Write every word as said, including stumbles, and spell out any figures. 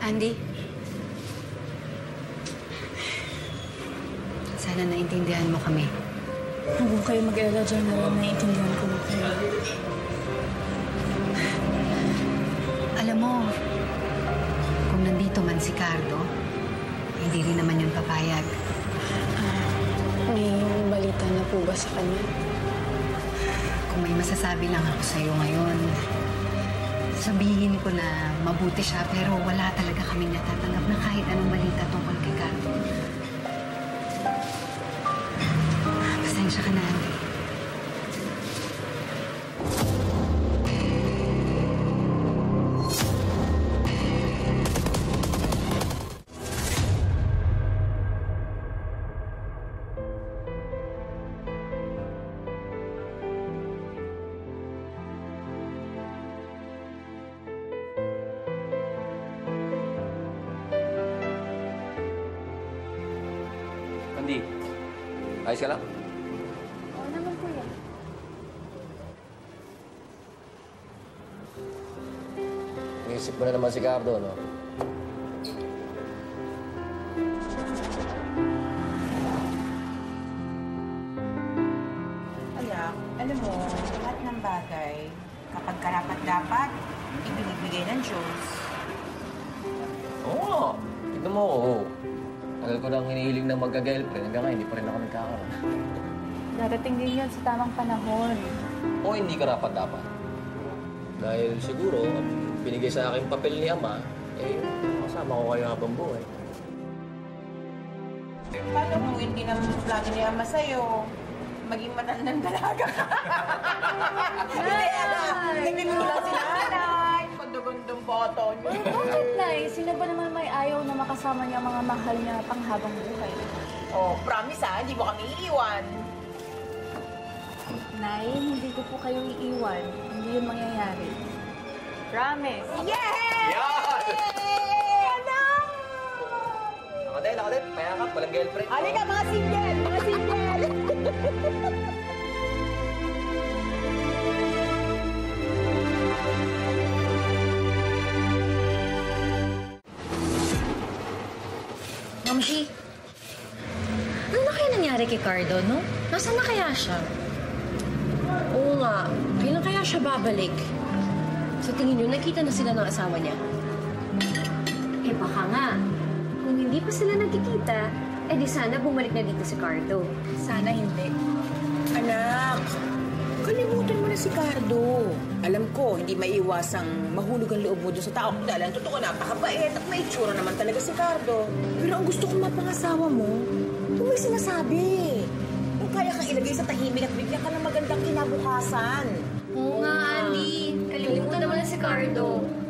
Andy? Sana naintindihan mo kami. Huwag mo kayo mag-alala, General. Naiintindihan ko na kayo. Alam mo, kung nandito man si Cardo, hindi rin naman yun papayag. Ah, may balita na po ba sa kanya? Kung may masasabi lang ako sa'yo ngayon, sabihin ko na mabuti siya, pero wala talaga kaming natatanggap na kahit anong balita tungkol kay Cardo. Pasensya ka na, Andy. Andy, ayos ka lang? Oo naman po yan. Naisip mo na naman si Cardo, no? Alam, alam mo, lahat ng bagay, kapag karapat-dapat, ibinibigay ng Diyos. Oo nga. Tignan mo, oo. Tagal ko nang hinihiling ng magka-girlfriend. Hanggang ngayon, hindi pa rin ako nagkakaroon. Darating din yan sa tamang panahon. O hindi karapat-dapat. Dahil siguro, binigay sa akin papel ni Ama, eh, kasama ko kayo habang buhay. Paano kung hindi naman plano ni Ama sa'yo? Maging matandang dalaga ka. Hindi, alam. Nagpipila si nanay. Ganda-gandang bata niya. Bakit, Nay? Sino ba naman may ayaw na makasama niya mga mahal niya panghabang buhay? Oh, promise ha, hindi mo kami iiwan. Nay, hindi ko po kayo iiwan. Hindi yun mangyayari. Promise. Yes! Yan! Alam! Ako din, ako din. Payakap, walang girlfriend. Halika, mga single! Mga single! Mamshi, ano na kaya nangyari kay Cardo, no? Nasaan na kaya siya? Oo nga, kailan kaya siya babalik? Sa tingin niyo, nakita na sila ng asawa niya? Eh baka nga, kung hindi pa sila nagkikita, eh di sana bumalik na dito si Cardo. Sana hindi. Anak, kalimutan mo na si Cardo. Alam ko, hindi maiiwasang mahulog ang loob mo doon sa tao. Dahil ang totoo, napakabait at may itsura naman talaga si Cardo. Pero ang gusto kong mapangasawa mo, kung may sinasabi. Kung kaya kang ilagay sa tahimik at bigyan ka ng magandang kinabukasan. Oo nga, Andy. Kalimutan naman na si Cardo.